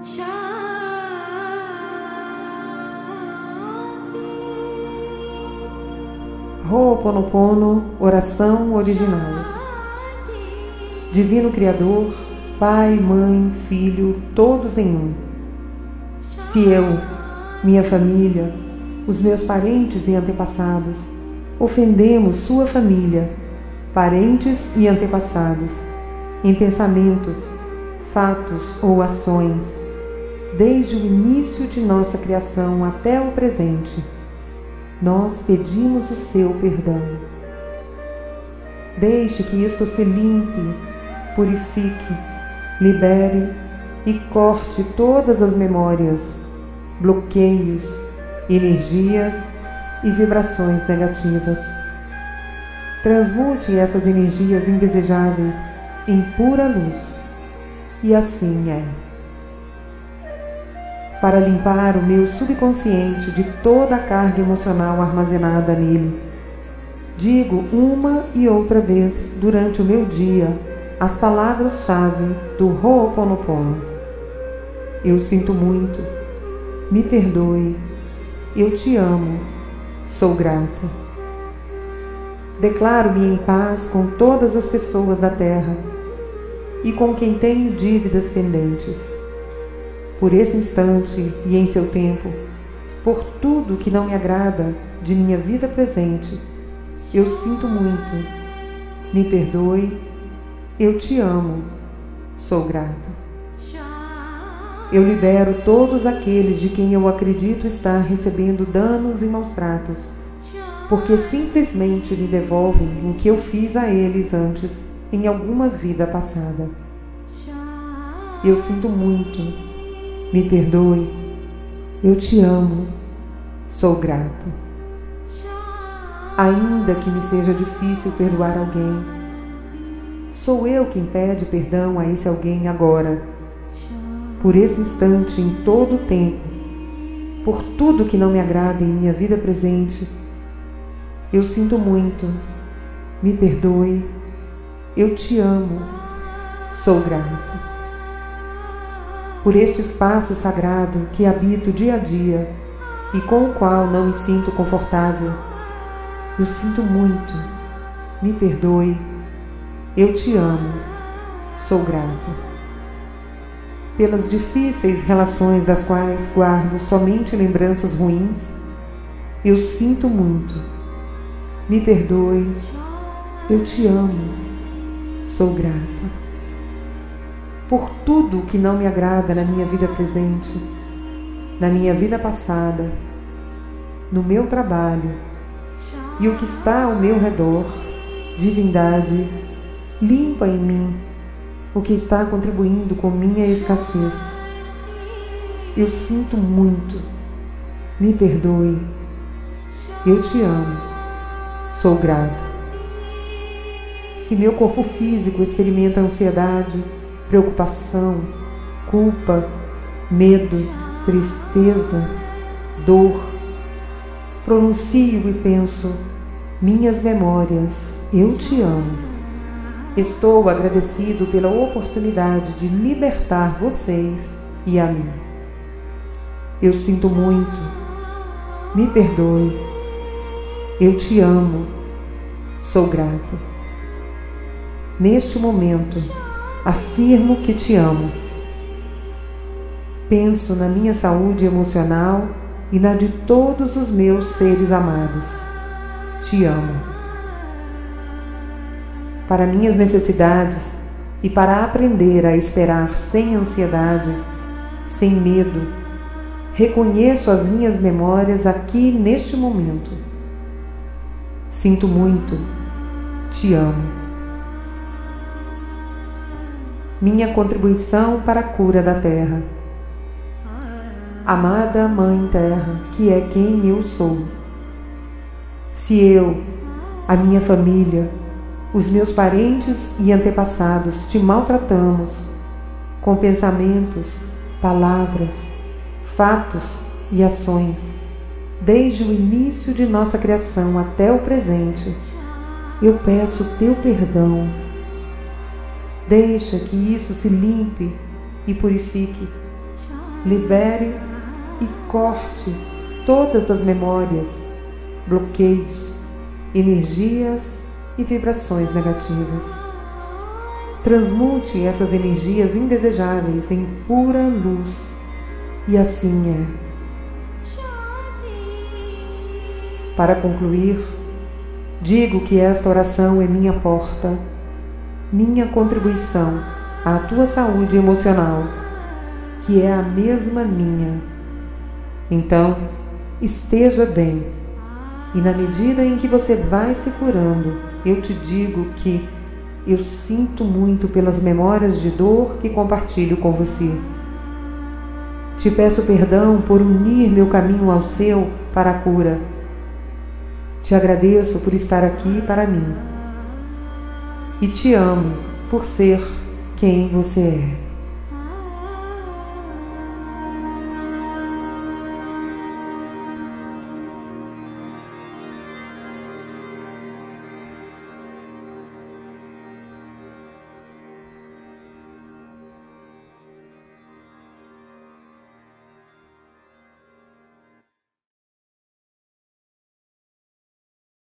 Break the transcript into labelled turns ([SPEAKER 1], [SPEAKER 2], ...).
[SPEAKER 1] Ho'oponopono, oração original. Divino Criador, Pai, Mãe, Filho, todos em um. Se eu, minha família, os meus parentes e antepassados, ofendemos sua família, parentes e antepassados, em pensamentos, fatos ou ações, desde o início de nossa criação até o presente, nós pedimos o seu perdão. Deixe que isto se limpe, purifique, libere e corte todas as memórias, bloqueios, energias e vibrações negativas. Transmute essas energias indesejáveis em pura luz, e assim é. Para limpar o meu subconsciente de toda a carga emocional armazenada nele, digo uma e outra vez durante o meu dia as palavras-chave do Ho'oponopono. Eu sinto muito, me perdoe, eu te amo, sou grato. Declaro-me em paz com todas as pessoas da Terra e com quem tenho dívidas pendentes. Por esse instante e em seu tempo, por tudo que não me agrada de minha vida presente, eu sinto muito, me perdoe, eu te amo, sou grato. Eu libero todos aqueles de quem eu acredito estar recebendo danos e maus-tratos, porque simplesmente me devolvem o que eu fiz a eles antes, em alguma vida passada. Eu sinto muito, me perdoe, eu te amo, sou grato. Ainda que me seja difícil perdoar alguém, sou eu quem pede perdão a esse alguém agora, por esse instante, em todo o tempo, por tudo que não me agrada em minha vida presente. Eu sinto muito, me perdoe, eu te amo, sou grato. Por este espaço sagrado que habito dia a dia e com o qual não me sinto confortável, eu sinto muito, me perdoe, eu te amo, sou grato. Pelas difíceis relações das quais guardo somente lembranças ruins, eu sinto muito, me perdoe, eu te amo, sou grato. Por tudo que não me agrada na minha vida presente, na minha vida passada, no meu trabalho e o que está ao meu redor, divindade, limpa em mim o que está contribuindo com minha escassez. Eu sinto muito, me perdoe, eu te amo, sou grato. Se meu corpo físico experimenta ansiedade, preocupação, culpa, medo, tristeza, dor, pronuncio e penso: minhas memórias, eu te amo. Estou agradecido pela oportunidade de libertar vocês e a mim. Eu sinto muito, me perdoe, eu te amo, sou grato. Neste momento, afirmo que te amo. Penso na minha saúde emocional e na de todos os meus seres amados. Te amo. Para minhas necessidades e para aprender a esperar sem ansiedade, sem medo, reconheço as minhas memórias aqui neste momento. Sinto muito, te amo. Minha contribuição para a cura da Terra. Amada Mãe Terra, que é quem eu sou. Se eu, a minha família, os meus parentes e antepassados te maltratamos com pensamentos, palavras, fatos e ações, desde o início de nossa criação até o presente, eu peço teu perdão. Deixa que isso se limpe e purifique, libere e corte todas as memórias, bloqueios, energias e vibrações negativas. Transmute essas energias indesejáveis em pura luz, e assim é. Para concluir, digo que esta oração é minha porta, minha contribuição à tua saúde emocional, que é a mesma minha. Então, esteja bem, e na medida em que você vai se curando, eu te digo que eu sinto muito pelas memórias de dor que compartilho com você. Te peço perdão por unir meu caminho ao seu para a cura. Te agradeço por estar aqui para mim. E te amo por ser quem você é.